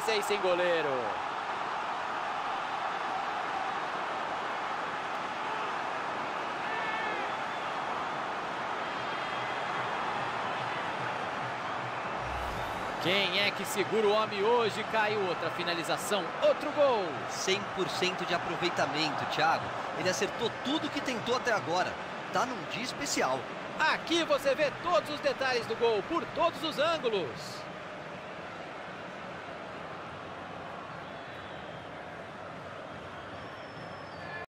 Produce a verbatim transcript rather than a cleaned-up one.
esse aí sem goleiro. Quem é que segura o homem hoje? Caiu outra finalização, outro gol. cem por cento de aproveitamento, Thiago. Ele acertou tudo que tentou até agora. Tá num dia especial. Aqui você vê todos os detalhes do gol, por todos os ângulos.